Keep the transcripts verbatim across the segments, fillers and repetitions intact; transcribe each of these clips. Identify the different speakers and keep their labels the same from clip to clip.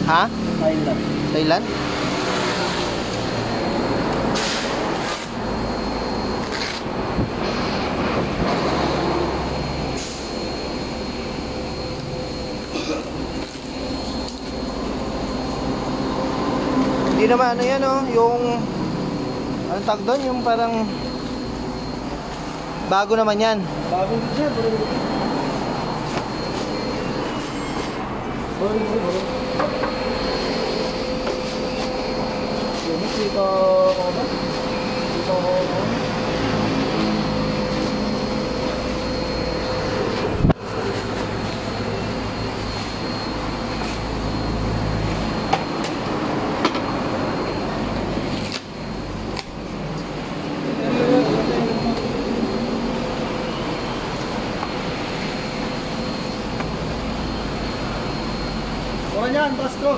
Speaker 1: Ha?
Speaker 2: Thailand.
Speaker 1: Thailand? Hindi naman ano yan oh, yung anong tag doon, yung parang bago naman yan.
Speaker 2: Bago din siya, bro. Bro, bro, bro. Dito ako ba? Dito ako ba? Wala niyan, Pasko.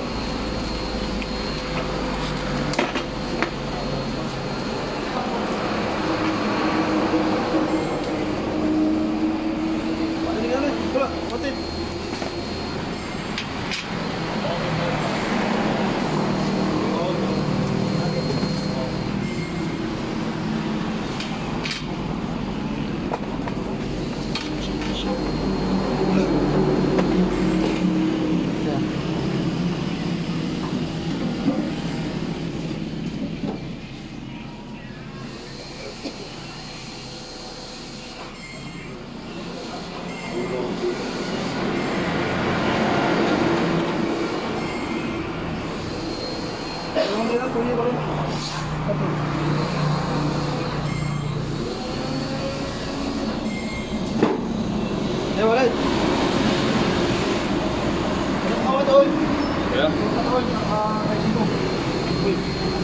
Speaker 2: Eh, wala. Anong kawan doon? Kaya? Anong kawan? Naka-I C ko. Wait.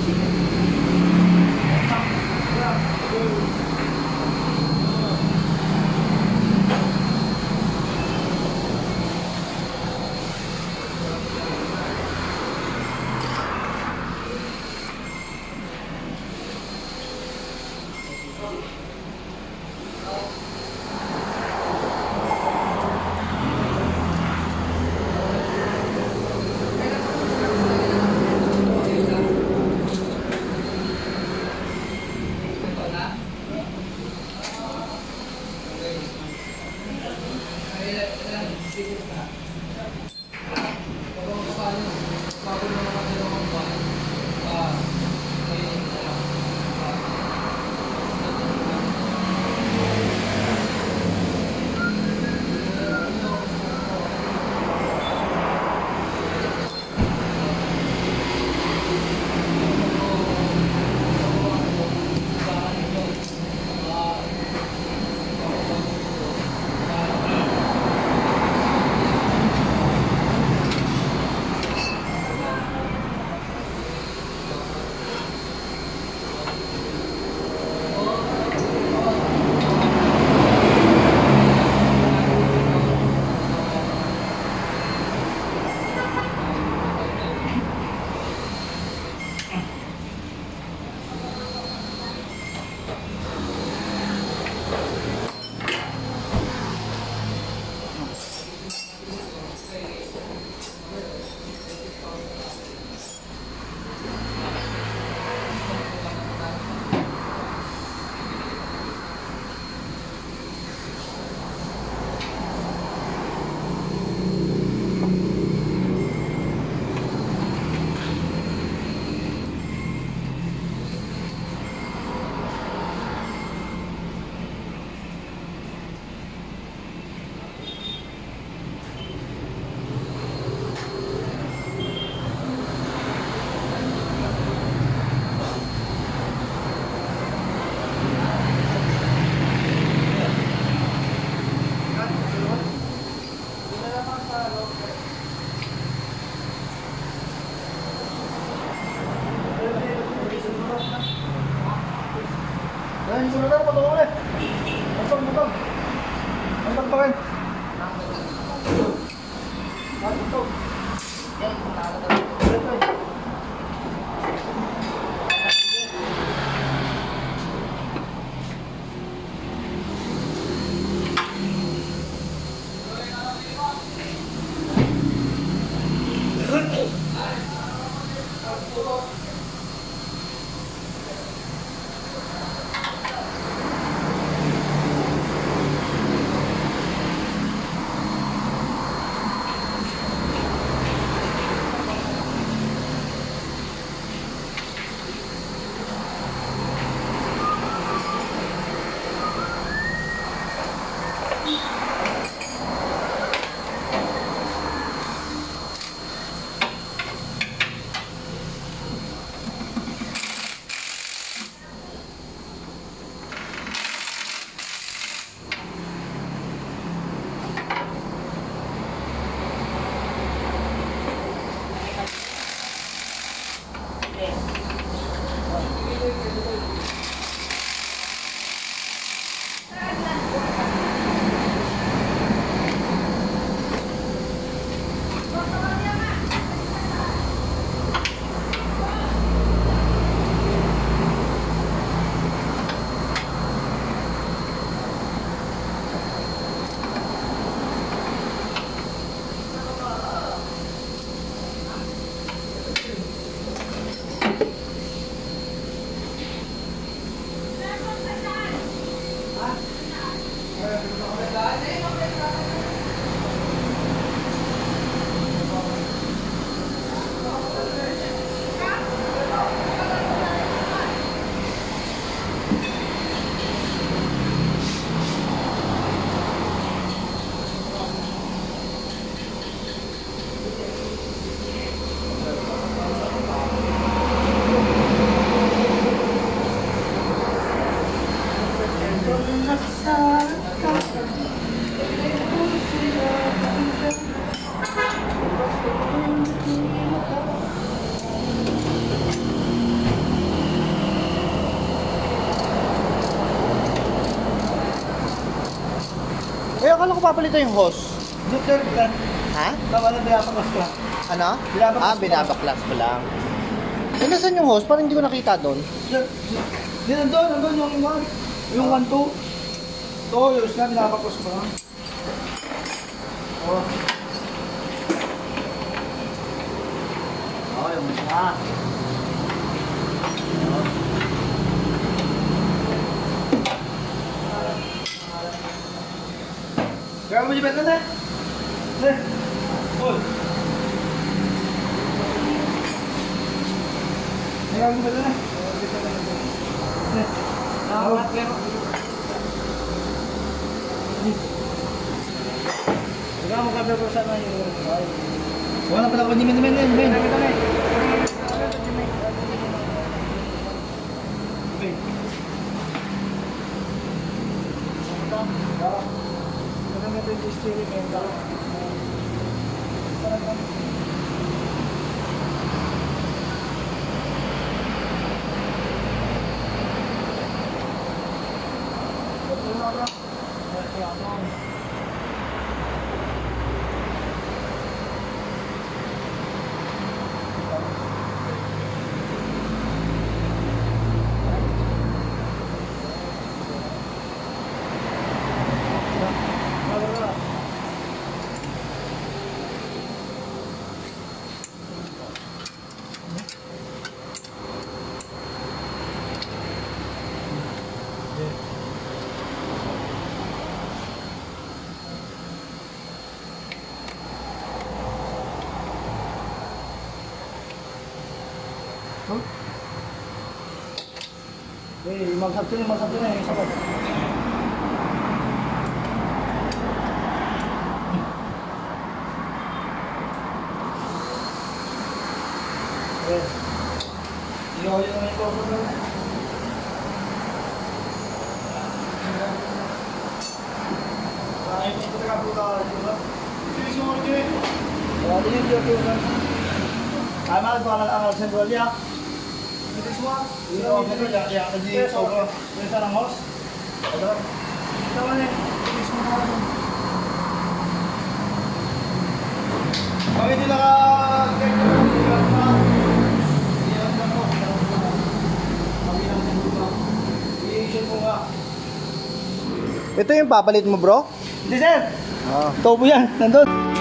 Speaker 2: Dahil sunod na, patungo ulit. Pasok, pasok. Pasok pa rin. Pasok.
Speaker 1: Eh, akala ko papalitan yung hose.
Speaker 2: Sir, sir.
Speaker 1: Ha?
Speaker 2: Tama na, binabaklas ko lang.
Speaker 1: Ano?
Speaker 2: Binabaklas
Speaker 1: Ah,
Speaker 2: ko
Speaker 1: binabaklas ko lang. Eh, nasan yung hose? Parang hindi ko nakita doon.
Speaker 2: Sir, di nandun, nandun yung one. Yung one, two. Ito, yung na, binabaklas ko lang. Oh. Oh, yung isa. Kaya mo dyan na, sir. Hold. Kaya mo dyan na. Nakakalat kayo. Kaya mo kabel ko sana yung... Wala pala ko ni men, men, men, men. Eh, magsabto na, magsabto na yung sabat. Eh, iyo yun na yung cover na. Ay, ito na po ka, diba? Bilis mo ulit yun. Wala din yung joke yun. Ay, mahal pa ka lang sentral niya. Bilis mo. Iyo, ito na, kaya ka di sobra. Yung sa ng host. Ito. Ito na eh. Bilis mo na. Pag hindi naka-check na po, hindi lang pa. Hindi lang lang po. Pag hindi lang po. I-issue po nga.
Speaker 1: Ito yung papalit mo, bro?
Speaker 2: Hindi, sir.
Speaker 1: Ah.
Speaker 2: Tobo yan. Nandun.